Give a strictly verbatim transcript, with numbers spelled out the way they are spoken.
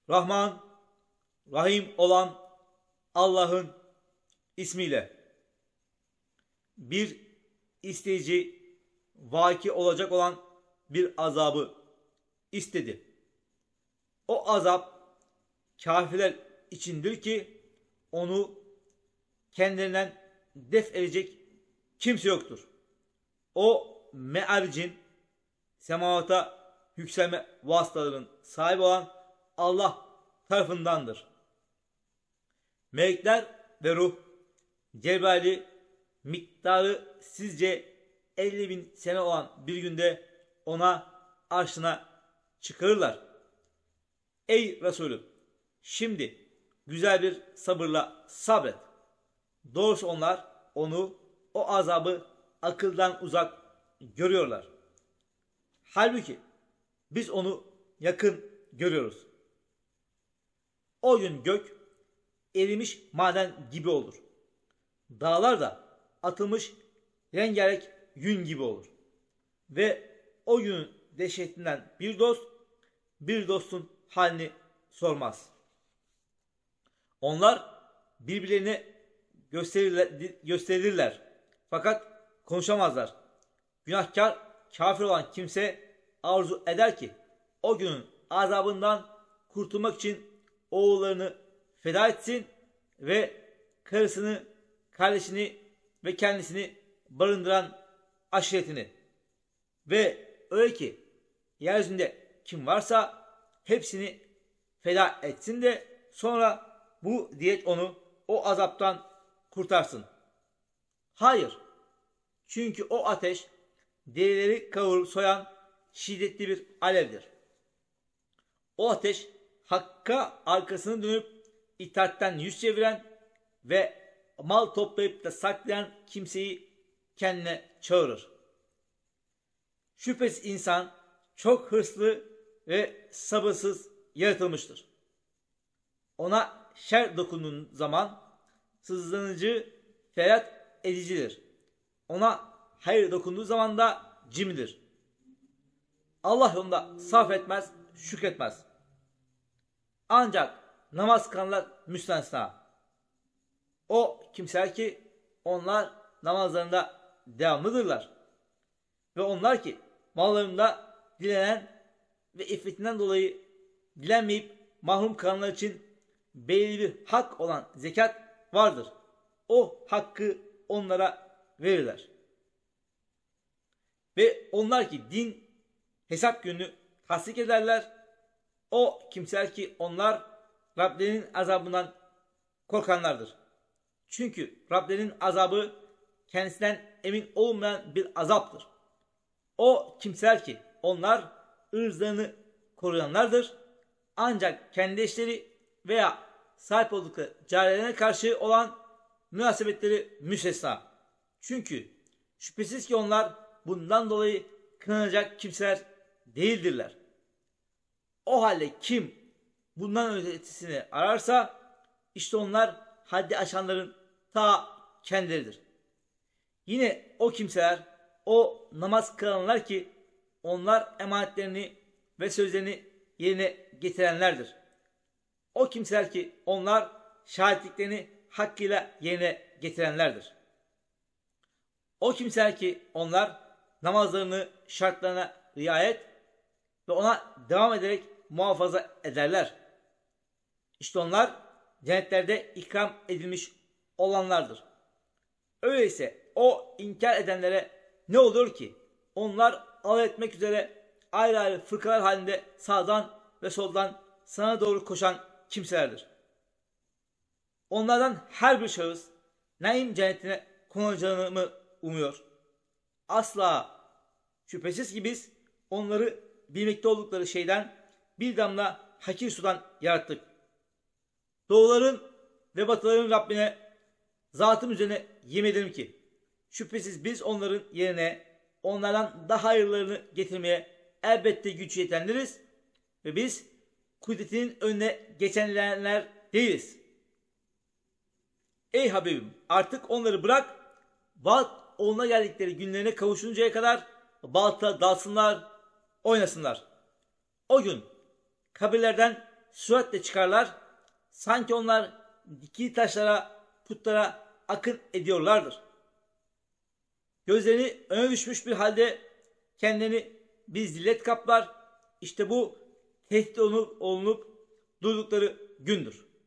Rahman, Rahim olan Allah'ın ismiyle. Bir isteyici, vaki olacak olan bir azabı istedi. O azap kafirler içindir ki onu kendilerinden def edecek kimse yoktur. O me'aricin, semavata yükselme vasıtalarının sahibi olan Allah tarafındandır. Melekler ve ruh Cebrail'i miktarı sizce elli bin sene olan bir günde ona arşına çıkarırlar. Ey Resulüm, şimdi güzel bir sabırla sabret. Doğrusu onlar onu, o azabı akıldan uzak görüyorlar. Halbuki biz onu yakın görüyoruz. O gün gök erimiş maden gibi olur. Dağlar da atılmış rengarenk yün gibi olur. Ve o günün dehşetinden bir dost, bir dostun halini sormaz. Onlar birbirlerine gösterirler, gösterirler. Fakat konuşamazlar. Günahkar, kafir olan kimse arzu eder ki o günün azabından kurtulmak için oğullarını feda etsin ve karısını, kardeşini ve kendisini barındıran aşiretini. Ve öyle ki yeryüzünde kim varsa hepsini feda etsin de sonra bu diyet onu o azaptan kurtarsın. Hayır. Çünkü o ateş derileri kavurup soyan şiddetli bir alevdir. O ateş Hakk'a arkasını dönüp itaatten yüz çeviren ve mal toplayıp da saklayan kimseyi kendine çağırır. Şüphesiz insan çok hırslı ve sabırsız yaratılmıştır. Ona şer dokunduğun zaman sızlanıcı, feryat edicidir. Ona hayır dokunduğu zaman da cimridir. Allah yolunda sarf etmez, şükretmez. Ancak namaz kılanlar müstesna. O kimseler ki onlar namazlarında devamlıdırlar. Ve onlar ki mallarında dilenen ve iffetinden dolayı dilenmeyip mahrum kalanlar için belirli bir hak olan zekat vardır. O hakkı onlara verirler. Ve onlar ki din hesap gününü tasdik ederler. O kimseler ki onlar Rablerinin azabından korkanlardır. Çünkü Rablerinin azabı kendisinden emin olmayan bir azaptır. O kimseler ki onlar ırzlarını koruyanlardır. Ancak kendi eşleri veya sahip oldukları cariyelerine karşı olan münasebetleri müstesna. Çünkü şüphesiz ki onlar bundan dolayı kınanacak kimseler değildirler. O halde kim bundan ötesini ararsa işte onlar haddi aşanların ta kendileridir. Yine o kimseler, o namaz kılanlar ki onlar emanetlerini ve sözlerini yerine getirenlerdir. O kimseler ki onlar şahitliklerini hakkıyla yerine getirenlerdir. O kimseler ki onlar namazlarını şartlarına riayet ve ona devam ederek muhafaza ederler. İşte onlar cennetlerde ikram edilmiş olanlardır. Öyleyse o inkar edenlere ne olur ki? Onlar alay etmek üzere ayrı ayrı fırkalar halinde sağdan ve soldan sana doğru koşan kimselerdir. Onlardan her bir şahıs naim cennetine konacağını mı umuyor? Asla. Şüphesiz ki biz onları bilmekte oldukları şeyden bir damla hakir sudan yarattık. Doğuların ve batıların Rabbine zatım üzerine yemin ederim ki şüphesiz biz onların yerine onlardan daha hayırlarını getirmeye elbette güç yetenleriz ve biz kudretinin önüne geçenler değiliz. Ey Habibim, artık onları bırak, vaat oluna geldikleri günlerine kavuşuncaya kadar balta dalsınlar, oynasınlar. O gün kabirlerden süratle çıkarlar. Sanki onlar dikili taşlara, putlara akın ediyorlardır. Gözlerini öne düşmüş bir halde kendini bir zillet kaplar. İşte bu tehdit olunup, olunup durdukları gündür.